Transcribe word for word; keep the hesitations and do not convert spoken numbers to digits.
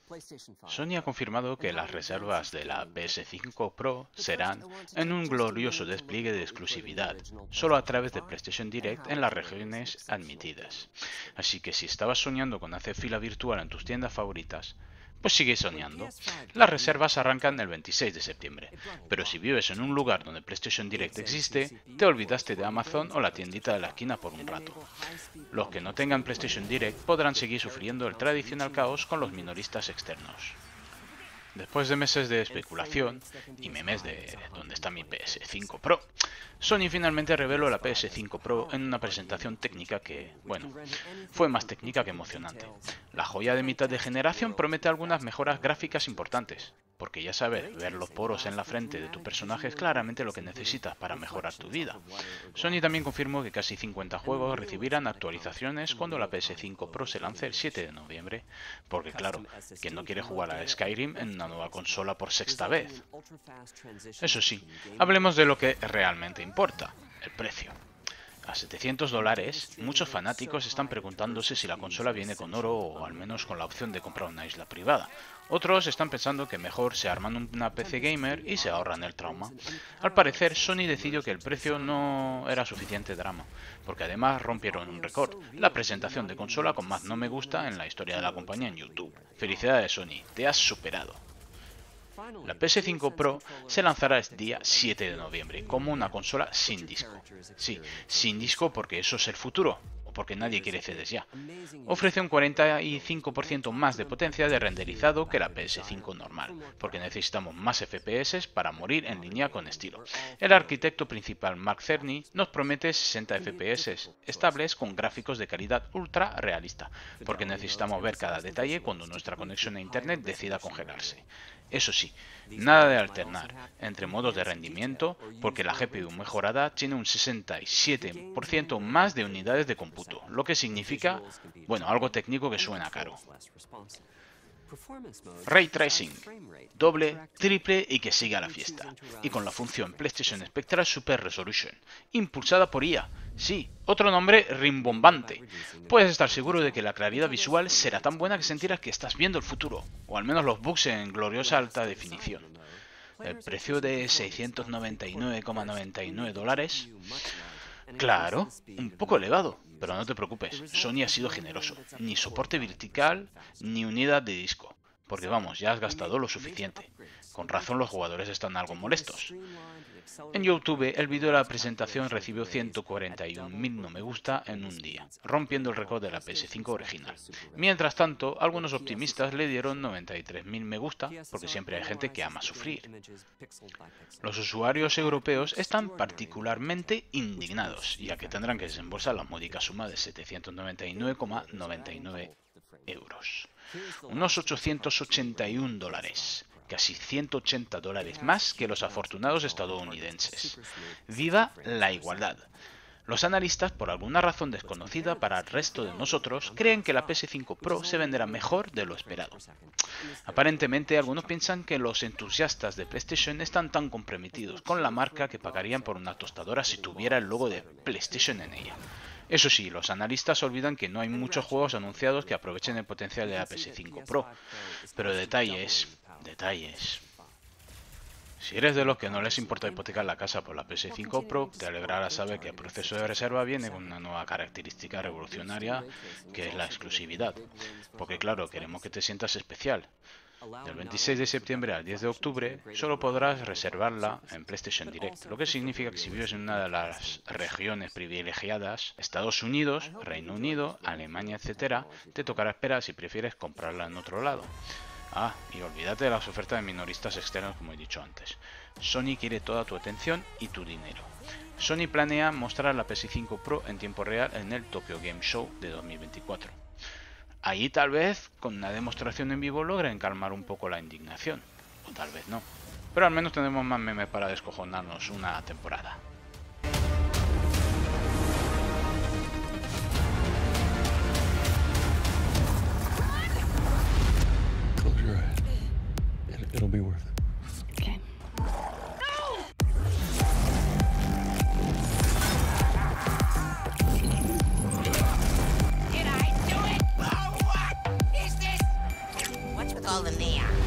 Sony ha confirmado que las reservas de la P S cinco Pro serán en un glorioso despliegue de exclusividad, solo a través de PlayStation Direct en las regiones admitidas. Así que si estabas soñando con hacer fila virtual en tus tiendas favoritas, pues sigue soñando. Las reservas arrancan el veintiséis de septiembre, pero si vives en un lugar donde PlayStation Direct existe, te olvidaste de Amazon o la tiendita de la esquina por un rato. Los que no tengan PlayStation Direct podrán seguir sufriendo el tradicional caos con los minoristas externos. Después de meses de especulación y memes de ¿dónde está mi P S cinco Pro?, Sony finalmente reveló la P S cinco Pro en una presentación técnica que, bueno, fue más técnica que emocionante. La joya de mitad de generación promete algunas mejoras gráficas importantes, porque ya sabes, ver los poros en la frente de tu personaje es claramente lo que necesitas para mejorar tu vida. Sony también confirmó que casi cincuenta juegos recibirán actualizaciones cuando la P S cinco Pro se lance el siete de noviembre, porque claro, ¿quién no quiere jugar a Skyrim en una nueva consola por sexta vez? Eso sí, hablemos de lo que realmente importa, el precio. A setecientos dólares, muchos fanáticos están preguntándose si la consola viene con oro o al menos con la opción de comprar una isla privada. Otros están pensando que mejor se arman una P C gamer y se ahorran el trauma. Al parecer, Sony decidió que el precio no era suficiente drama, porque además rompieron un récord, la presentación de consola con más no me gusta en la historia de la compañía en YouTube. Felicidades Sony, te has superado. La P S cinco Pro se lanzará el día siete de noviembre como una consola sin disco. Sí, sin disco porque eso es el futuro, o porque nadie quiere C Ds ya. Ofrece un cuarenta y cinco por ciento más de potencia de renderizado que la P S cinco normal, porque necesitamos más F P S para morir en línea con estilo. El arquitecto principal Mark Cerny nos promete sesenta F P S estables con gráficos de calidad ultra realista, porque necesitamos ver cada detalle cuando nuestra conexión a internet decida congelarse. Eso sí, nada de alternar entre modos de rendimiento, porque la G P U mejorada tiene un sesenta y siete por ciento más de unidades de cómputo, lo que significa, bueno, algo técnico que suena caro. Ray Tracing, doble, triple y que siga la fiesta, y con la función PlayStation Spectral Super Resolution, impulsada por I A, sí, otro nombre rimbombante. Puedes estar seguro de que la claridad visual será tan buena que sentirás que estás viendo el futuro, o al menos los bugs en gloriosa alta definición. El precio de seiscientos noventa y nueve coma noventa y nueve dólares, claro, un poco elevado. Pero no te preocupes, Sony ha sido generoso, ni soporte vertical ni unidad de disco, porque vamos, ya has gastado lo suficiente. Con razón los jugadores están algo molestos. En YouTube el vídeo de la presentación recibió ciento cuarenta y un mil no me gusta en un día, rompiendo el récord de la P S cinco original. Mientras tanto, algunos optimistas le dieron noventa y tres mil me gusta, porque siempre hay gente que ama sufrir. Los usuarios europeos están particularmente indignados, ya que tendrán que desembolsar la módica suma de setecientos noventa y nueve coma noventa y nueve euros, unos ochocientos ochenta y un dólares. Casi ciento ochenta dólares más que los afortunados estadounidenses. ¡Viva la igualdad! Los analistas, por alguna razón desconocida para el resto de nosotros, creen que la P S cinco Pro se venderá mejor de lo esperado. Aparentemente, algunos piensan que los entusiastas de PlayStation están tan comprometidos con la marca que pagarían por una tostadora si tuviera el logo de PlayStation en ella. Eso sí, los analistas olvidan que no hay muchos juegos anunciados que aprovechen el potencial de la P S cinco Pro. Pero detalles... Detalles. Si eres de los que no les importa hipotecar la casa por la P S cinco Pro, te alegrará saber que el proceso de reserva viene con una nueva característica revolucionaria, que es la exclusividad. Porque claro, queremos que te sientas especial. Del veintiséis de septiembre al diez de octubre solo podrás reservarla en PlayStation Direct, lo que significa que si vives en una de las regiones privilegiadas, Estados Unidos, Reino Unido, Alemania, etcétera, te tocará esperar si prefieres comprarla en otro lado. Ah, y olvídate de las ofertas de minoristas externos como he dicho antes. Sony quiere toda tu atención y tu dinero. Sony planea mostrar la P S cinco Pro en tiempo real en el Tokyo Game Show de dos mil veinticuatro. Ahí tal vez, con una demostración en vivo, logren calmar un poco la indignación. O tal vez no. Pero al menos tenemos más memes para descojonarnos una temporada. It'll be worth it. Okay. Did I do it? Oh, what is this? What's with all in there.